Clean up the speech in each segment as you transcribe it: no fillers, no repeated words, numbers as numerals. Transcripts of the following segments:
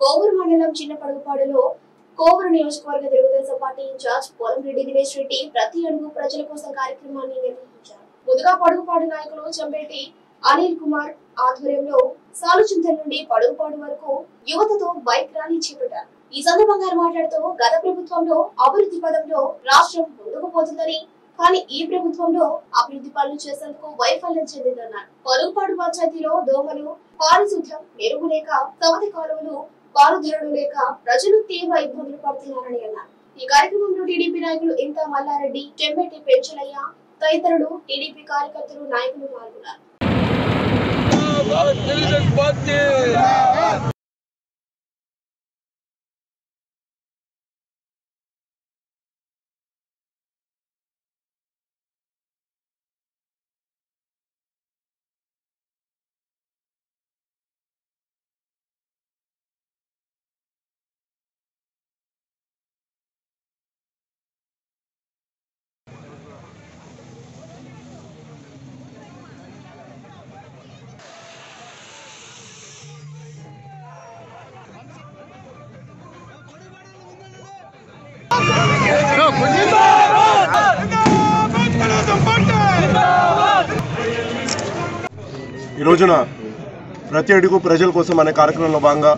కోవూరు మండలం చిన్నపడుగుపాడులో కోవూరు నియోజకవర్గ తెలుగుదేశం పార్టీ ఇన్ఛార్జ్ పోలంరెడ్డి దినేష్ రెడ్డి ప్రతి అడుగు ప్రజల కోసం కార్యక్రమాన్ని నిర్వహించారు. ముందుగా పడుగుపాడు నాయకులు చంపేటి అనిల్ కుమార్ ఆధ్వర్యంలో సాలుచింతల నుండి పడుగుపాడు వరకు యువతతో బైక్ ర్యాలీ చేపట్టారు. ఈ సందర్భంగా మాట్లాడుతూ గత ప్రభుత్వంలో అభివృద్ధి పదంలో రాష్ట్రం ముందుకు పోతుందని, కానీ ఈ ప్రభుత్వంలో అభివృద్ధి పనులు చేసేందుకు వైఫల్యం చెందిందన్నారు. పలుపాడు పంచాయతీలో దోమలు, పారిశుద్ధ్యం మెరుగు లేక, సవతి కాలువలు, పారుధరలు లేక ప్రజలు తీవ్ర ఇబ్బందులు పడుతున్నారని అన్నారు. ఈ కార్యక్రమంలో టీడీపీ నాయకులు ఇంత మల్లారెడ్డి, చెంబెట్టి పెంచలయ్య తదితరులు టీడీపీ కార్యకర్తలు నాయకులు పాల్గొన్నారు. ఈ రోజున ప్రతి అడుగు ప్రజల కోసం అనే కార్యక్రమంలో భాగంగా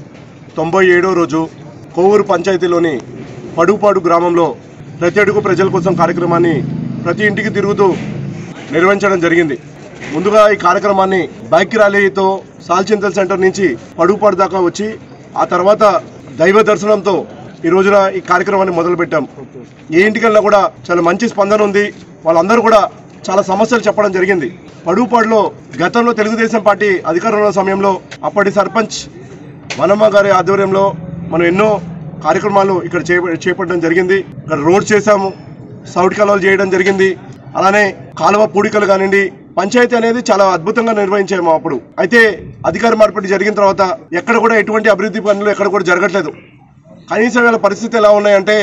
97వ రోజు కోవూరు పంచాయతీలోని పడుగుపాడు గ్రామంలో ప్రతి అడుగు ప్రజల కోసం కార్యక్రమాన్ని ప్రతి ఇంటికి తిరుగుతూ నిర్వహించడం జరిగింది. ముందుగా ఈ కార్యక్రమాన్ని బైక్ ర్యాలీతో సాల్చింతల్ సెంటర్ నుంచి పడుగుపాడు దాకా వచ్చి ఆ తర్వాత దైవ దర్శనంతో ఈ రోజున ఈ కార్యక్రమాన్ని మొదలుపెట్టాం. ఏ ఇంటికల్లా కూడా చాలా మంచి స్పందన ఉంది. వాళ్ళందరూ కూడా చాలా సమస్యలు చెప్పడం జరిగింది. పడుగుపాడులో గతంలో తెలుగుదేశం పార్టీ అధికారంలో సమయంలో అప్పటి సర్పంచ్ వనమ్మ గారి ఆధ్వర్యంలో మనం ఎన్నో కార్యక్రమాలు ఇక్కడ చేపట్టడం జరిగింది. ఇక్కడ రోడ్ చేశాము, సౌట్ కాలువలు చేయడం జరిగింది. అలానే కాలువ పూడికలు కానివ్వండి, పంచాయతీ అనేది చాలా అద్భుతంగా నిర్వహించాము అప్పుడు. అయితే అధికార మార్పిడి జరిగిన తర్వాత ఎక్కడ కూడా ఎటువంటి అభివృద్ధి పనులు ఎక్కడ కూడా జరగట్లేదు. కనీసం వీళ్ళ పరిస్థితి ఎలా ఉన్నాయంటే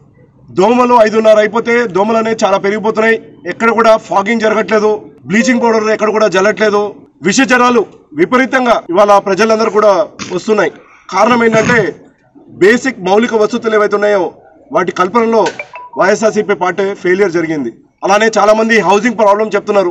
దోమలు 5:30 అయిపోతే దోమలు అనేవి చాలా పెరిగిపోతున్నాయి. ఎక్కడ కూడా ఫాగింగ్ జరగట్లేదు, బ్లీచింగ్ పౌడర్ ఎక్కడ కూడా జల్లట్లేదు. విష జ్వరాలు విపరీతంగా ఇవాళ ప్రజలందరూ కూడా వస్తున్నాయి. కారణం ఏంటంటే బేసిక్ మౌలిక వసతులు ఏవైతే ఉన్నాయో వాటి కల్పనలో వైఎస్ఆర్సీపీ పార్టీ ఫెయిలియర్ జరిగింది. అలానే చాలామంది హౌసింగ్ ప్రాబ్లం చెప్తున్నారు.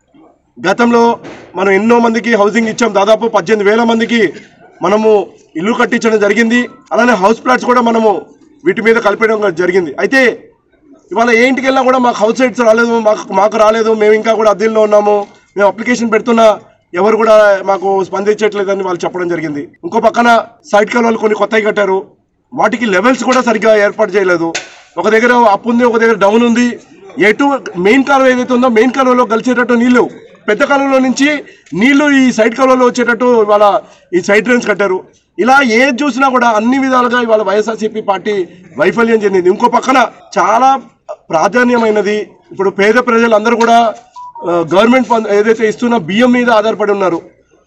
గతంలో మనం ఎన్నో మందికి హౌసింగ్ ఇచ్చాం. దాదాపు 18,000 మందికి మనము ఇల్లు కట్టించడం జరిగింది. అలానే హౌస్ ప్లాట్స్ కూడా మనము వీటి మీద కలిపేయడం జరిగింది. అయితే ఇవాళ ఏ ఇంటికి వెళ్ళినా కూడా మాకు హౌస్ రేట్స్ రాలేదు, మాకు రాలేదు, మేము ఇంకా కూడా అద్దెల్లో ఉన్నాము, మేము అప్లికేషన్ పెడుతున్నా ఎవరు కూడా మాకు స్పందించట్లేదని వాళ్ళు చెప్పడం జరిగింది. ఇంకో పక్కన సైడ్ కాలువలు కొన్ని కొత్తవి కట్టారు, వాటికి లెవెల్స్ కూడా సరిగ్గా ఏర్పాటు చేయలేదు. ఒక దగ్గర అప్ ఉంది, ఒక దగ్గర డౌన్ ఉంది. ఎటు మెయిన్ కాలువ ఏదైతే ఉందో మెయిన్ కాలువలో కలిసేటట్టు నీళ్లు, పెద్ద కాలువలో నుంచి నీళ్లు ఈ సైడ్ కాలువలో వచ్చేటట్టు ఇవాళ ఈ సైడ్ డ్రైన్స్ కట్టారు. ఇలా ఏది చూసినా కూడా అన్ని విధాలుగా ఇవాళ వైఎస్ఆర్సీపీ పార్టీ వైఫల్యం చెందింది. ఇంకో పక్కన చాలా ప్రాధాన్యమైనది ఇప్పుడు పేద ప్రజలందరూ కూడా గవర్నమెంట్ ఏదైతే ఇస్తున్న బియ్యం మీద ఆధారపడి ఉన్నారు.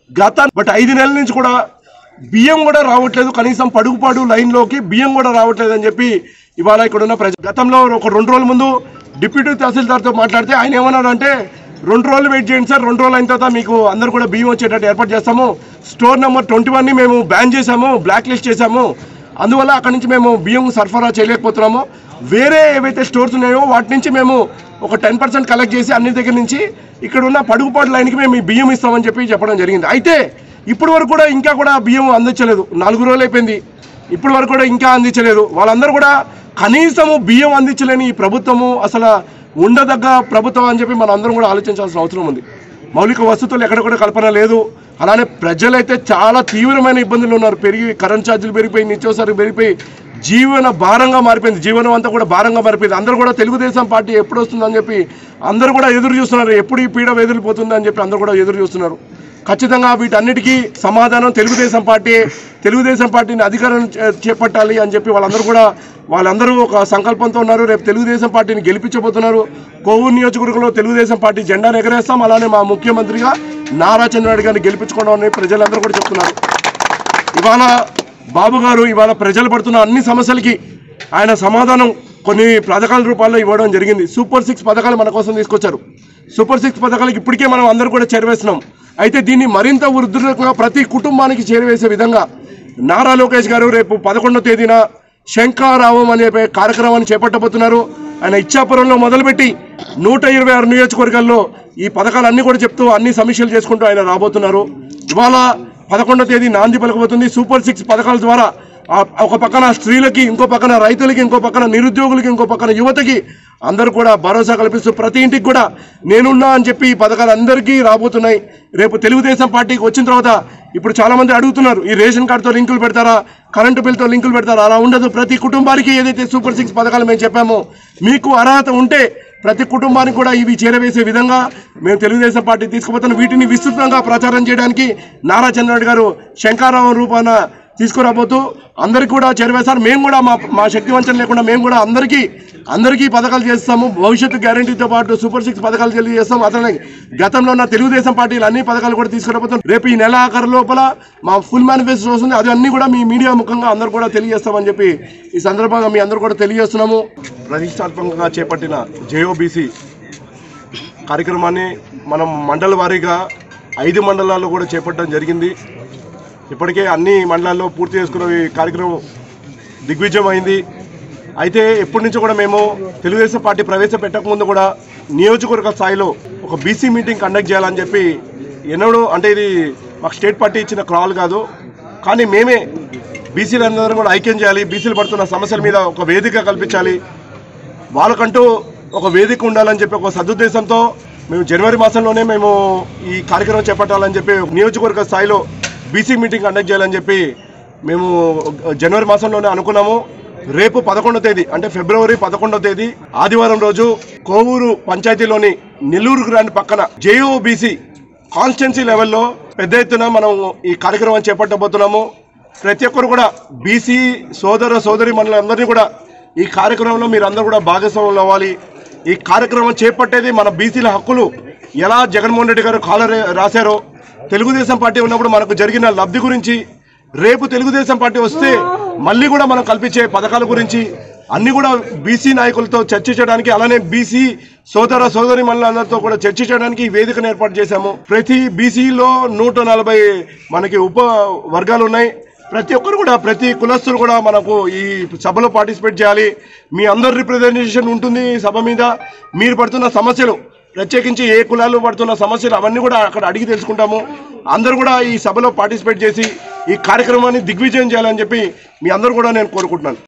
బట్ 5 నెలల నుంచి కూడా బియ్యం కూడా రావట్లేదు. కనీసం పడుగుపాడు లైన్లోకి బియ్యం కూడా రావట్లేదు అని చెప్పి ఇవాళ ఇక్కడ ఉన్న గతంలో ఒక 2 రోజుల ముందు డిప్యూటీ తహసీల్దార్తో మాట్లాడితే ఆయన ఏమన్నాడు అంటే 2 రోజులు వెయిట్ చేయండి సార్, 2 రోజులు అయిన తర్వాత మీకు అందరూ కూడా బియ్యం వచ్చేటట్టు ఏర్పాటు చేస్తాము. స్టోర్ నెంబర్ 21ని మేము బ్యాన్ చేశాము, బ్లాక్ లిస్ట్ చేశాము. అందువల్ల అక్కడి నుంచి మేము బియ్యం సరఫరా చేయలేకపోతున్నాము. వేరే ఏవైతే స్టోర్స్ ఉన్నాయో వాటి నుంచి మేము ఒక 10% కలెక్ట్ చేసి అన్ని దగ్గర నుంచి ఇక్కడ ఉన్న పడుగుపాడు లైన్కి మేము ఈ బియ్యం ఇస్తామని చెప్పడం జరిగింది. అయితే ఇప్పటి వరకు కూడా ఇంకా కూడా బియ్యం అందించలేదు. 4 రోజులు అయిపోయింది, ఇప్పటి వరకు కూడా ఇంకా అందించలేదు. వాళ్ళందరూ కూడా కనీసము బియ్యం అందించలేని ఈ ప్రభుత్వము అసలు ఉండదగ్గ ప్రభుత్వం అని చెప్పి మనం అందరం కూడా ఆలోచించాల్సిన అవసరం ఉంది. మౌలిక వసతులు ఎక్కడ కూడా కల్పన లేదు. అలానే ప్రజలైతే చాలా తీవ్రమైన ఇబ్బందులు ఉన్నారు. కరెంట్ ఛార్జీలు పెరిగిపోయి, నిత్యావసరాలు పెరిగిపోయి జీవన భారంగా మారిపోయింది. జీవనం అంతా కూడా భారంగా మారిపోయింది. అందరూ కూడా తెలుగుదేశం పార్టీ ఎప్పుడు వస్తుందని చెప్పి అందరూ కూడా ఎదురు చూస్తున్నారు. ఎప్పుడు ఈ పీడ వెదిలిపోతుంది అని చెప్పి అందరూ కూడా ఎదురు చూస్తున్నారు. ఖచ్చితంగా వీటన్నిటికీ సమాధానం తెలుగుదేశం పార్టీని అధికారం చేపట్టాలి అని చెప్పి వాళ్ళందరూ ఒక సంకల్పంతో ఉన్నారు. రేపు తెలుగుదేశం పార్టీని గెలిపించబోతున్నారు. కోవూరు నియోజకవర్గంలో తెలుగుదేశం పార్టీ జెండాను ఎగరేస్తాం. అలానే మా ముఖ్యమంత్రిగా నారా చంద్రబాబు గారిని గెలిపించుకోవడం అని ప్రజలందరూ కూడా చెప్తున్నారు. ఇవాళ బాబు గారు ఇవాళ ప్రజలు పడుతున్న అన్ని సమస్యలకి ఆయన సమాధానం కొన్ని పథకాల రూపాల్లో ఇవ్వడం జరిగింది. సూపర్ 6 పథకాలు మన కోసం తీసుకొచ్చారు. సూపర్ 6 పథకాలకి ఇప్పటికే మనం అందరూ కూడా చేరవేస్తున్నాం. అయితే దీన్ని మరింత వృద్ధిగా ప్రతి కుటుంబానికి చేరవేసే విధంగా నారా లోకేష్ గారు రేపు 11వ తేదీన శంఖారావం అనే కార్యక్రమాన్ని చేపట్టబోతున్నారు. ఆయన ఇచ్చాపురంలో మొదలుపెట్టి 126 నియోజకవర్గాల్లో ఈ పథకాలన్నీ కూడా చెప్తూ అన్ని సమీక్షలు చేసుకుంటూ ఆయన రాబోతున్నారు. ఇవాళ 11వ తేదీ నాంది పలకబోతుంది. సూపర్ 6 పథకాల ద్వారా ఒక పక్కన స్త్రీలకి, ఇంకో పక్కన రైతులకి, ఇంకో పక్కన నిరుద్యోగులకి, ఇంకో పక్కన యువతకి అందరూ కూడా భరోసా కల్పిస్తూ ప్రతి ఇంటికి కూడా నేనున్నా అని చెప్పి ఈ పథకాలు అందరికీ రాబోతున్నాయి. రేపు తెలుగుదేశం పార్టీకి వచ్చిన తర్వాత ఇప్పుడు చాలామంది అడుగుతున్నారు, ఈ రేషన్ కార్డుతో లింకులు పెడతారా, కరెంటు బిల్తో లింకులు పెడతారా? అలా ఉండదు. ప్రతి కుటుంబానికి ఏదైతే సూపర్ 6 పథకాలు మేము చెప్పామో మీకు అర్హత ఉంటే ప్రతి కుటుంబానికి కూడా ఇవి చేరవేసే విధంగా మేము తెలుగుదేశం పార్టీ తీసుకుపోతాం. వీటిని విస్తృతంగా ప్రచారం చేయడానికి నారా చంద్రబాబు గారు శంఖారావం రూపాన తీసుకురాబోతూ అందరికీ కూడా చేరవేశారు. మేము కూడా మా శక్తి వంచన లేకుండా మేము కూడా అందరికీ పథకాలు చేస్తాము. భవిష్యత్తు గ్యారంటీతో పాటు సూపర్ 6 పథకాలు తెలియజేస్తాము. అతనే గతంలో ఉన్న తెలుగుదేశం పార్టీలు అన్ని పథకాలు కూడా తీసుకురాబోతాం. రేపు ఈ నెల ఆఖరు లోపల మా ఫుల్ మేనిఫెస్టో వస్తుంది. అది అన్ని కూడా మీ మీడియా ముఖంగా అందరూ కూడా తెలియజేస్తామని చెప్పి ఈ సందర్భంగా మీ అందరూ కూడా తెలియజేస్తున్నాము. ప్రతిష్టాత్మకంగా చేపట్టిన జేఓబీసీ కార్యక్రమాన్ని మనం మండల వారీగా 5 మండలాల్లో కూడా చేపట్టడం జరిగింది. ఇప్పటికే అన్ని మండలాల్లో పూర్తి చేసుకున్న ఈ కార్యక్రమం దిగ్విజయం అయింది. అయితే ఎప్పటి నుంచో కూడా మేము తెలుగుదేశం పార్టీ ప్రవేశపెట్టకముందు కూడా నియోజకవర్గ స్థాయిలో ఒక బీసీ మీటింగ్ కండక్ట్ చేయాలని చెప్పి ఎన్నడూ, అంటే ఇది మాకు స్టేట్ పార్టీ ఇచ్చిన క్రాల్ కాదు, కానీ మేమే బీసీలందరూ కూడా ఐక్యం చేయాలి, బీసీలు పడుతున్న సమస్యల మీద ఒక వేదిక కల్పించాలి, వాళ్ళకంటూ ఒక వేదిక ఉండాలని చెప్పి ఒక సదుద్దేశంతో మేము జనవరి మాసంలోనే మేము ఈ కార్యక్రమం చేపట్టాలని చెప్పి నియోజకవర్గ స్థాయిలో బీసీ మీటింగ్ కండక్ట్ చేయాలని చెప్పి మేము జనవరి మాసంలోనే అనుకున్నాము. రేపు 11వ తేదీ అంటే ఫిబ్రవరి 11వ తేదీ ఆదివారం రోజు కోవూరు పంచాయతీలోని నెల్లూరు గ్రాండ్ పక్కన జేఓబీసీ కాన్స్టిట్యున్సీ లెవెల్లో పెద్ద ఎత్తున మనం ఈ కార్యక్రమం చేపట్టబోతున్నాము. ప్రతి ఒక్కరు కూడా బీసీ సోదరి మనులందరినీ కూడా ఈ కార్యక్రమంలో మీరందరూ కూడా భాగస్వాములు అవ్వాలి. ఈ కార్యక్రమం చేపట్టేది మన బీసీల హక్కులు ఎలా జగన్మోహన్ రెడ్డి గారు రాశారో, తెలుగుదేశం పార్టీ ఉన్నప్పుడు మనకు జరిగిన లబ్ధి గురించి, రేపు తెలుగుదేశం పార్టీ వస్తే మళ్ళీ కూడా మనం కల్పించే పథకాల గురించి అన్ని కూడా బీసీ నాయకులతో చర్చించడానికి, అలానే బీసీ సోదరి మనులందరితో కూడా చర్చించడానికి ఈ వేదికను ఏర్పాటు చేశాము. ప్రతి బీసీలో 140 మనకి ఉప వర్గాలు ఉన్నాయి. ప్రతి ఒక్కరు కూడా, ప్రతి కులస్తులు కూడా మనకు ఈ సభలో పార్టిసిపేట్ చేయాలి. మీ అందరి రిప్రజెంటేషన్ ఉంటుంది సభ మీద. మీరు పడుతున్న సమస్యలు, ప్రత్యేకించి ఏ కులాలు పడుతున్న సమస్యలు అవన్నీ కూడా అక్కడ అడిగి తెలుసుకుంటాము. అందరూ కూడా ఈ సభలో పార్టిసిపేట్ చేసి ఈ కార్యక్రమాన్ని దిగ్విజయం చేయాలని చెప్పి మీ అందరూ కూడా నేను కోరుకుంటున్నాను.